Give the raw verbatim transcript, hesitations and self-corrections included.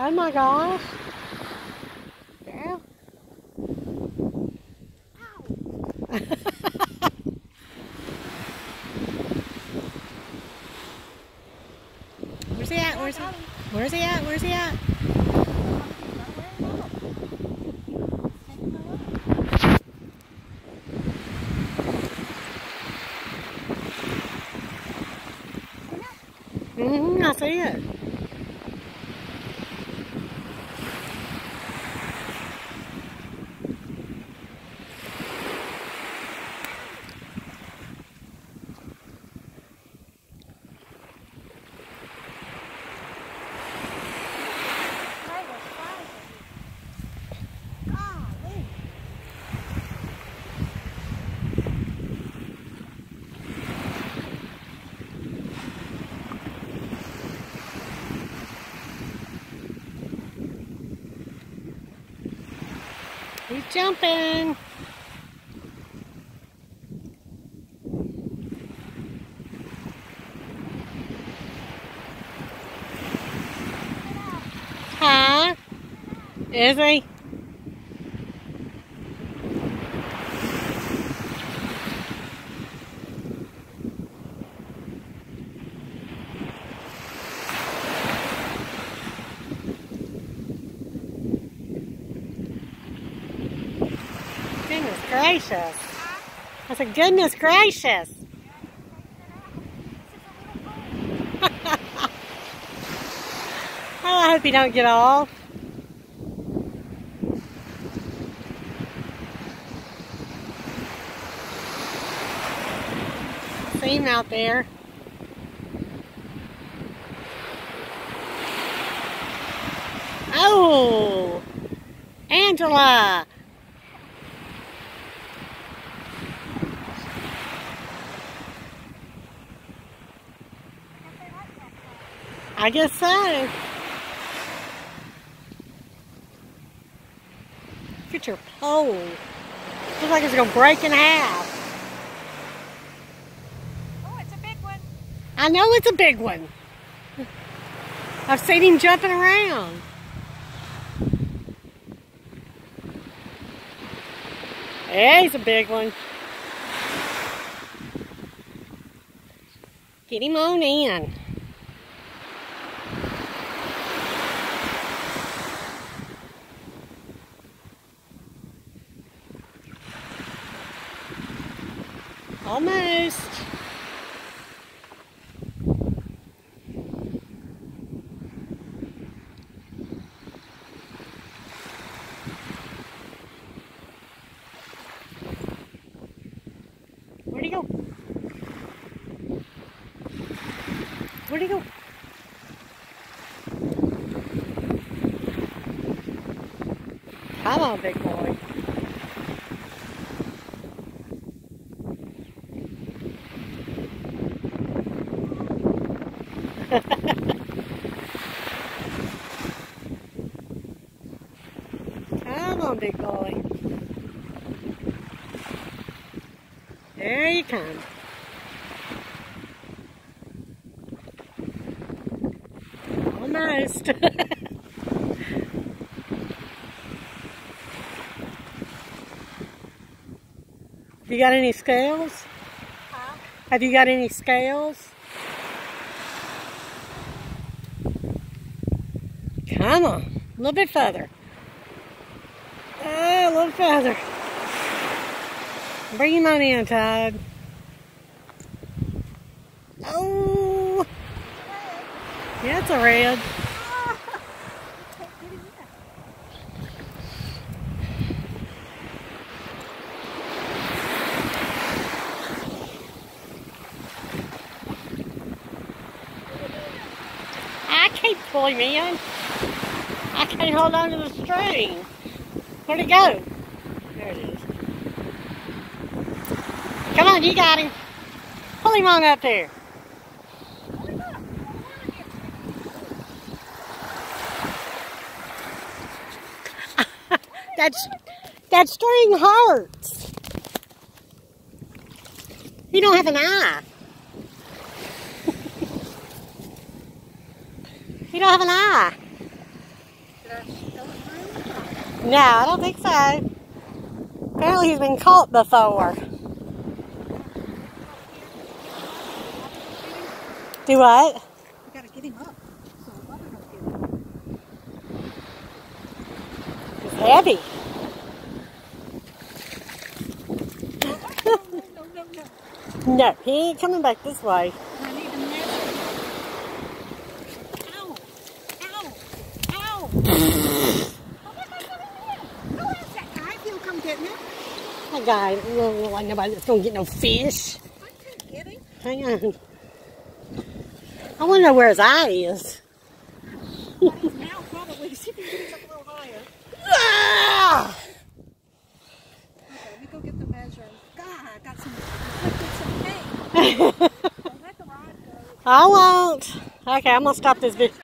Oh my gosh. Girl. Where's he at? Where's he? Where's he at? Where's he at? Mm-hmm, I see it. He's jumping. Huh? Is he? Goodness gracious. I said, goodness gracious. Oh, I hope you don't get off. See him out there. Oh, Angela. I guess so. Look at your pole. Looks like it's going to break in half. Oh, it's a big one. I know it's a big one. I've seen him jumping around. Yeah, he's a big one. Get him on in. Almost. Where'd he go? Where'd he go? Come on, big boy. Come on, big boy. There you come. Almost. You got any scales? Huh? Have you got any scales? Come on, a little bit further. Oh, a little further. Bring him on in, Todd. Oh, yeah, it's a red. I can't pull him in. I can't hold on to the string. Where'd it go? There it is. Come on, you got him. Pull him on up there. That's, that string hurts. You don't have an eye. You don't have an eye. to go through? No, I don't think so. Apparently he's been caught before. Do what? We gotta get him up. So water don't get him. It's heavy. No, no, no, no. No, he ain't coming back this way. I need to measure. Ow! Ow! Ow! Oh, what am I doing here? Who is that guy? He'll come get me. That guy doesn't look like nobody that's gonna get no fish. I can't get him. Hang on. I wanna know where his eye is. Well, his mouth probably. See if he gets up a little higher. Ah! Okay, let me go get the measure. God, I got some. I some hay. Don't let the rod go. I won't. Okay, I'm gonna stop this video.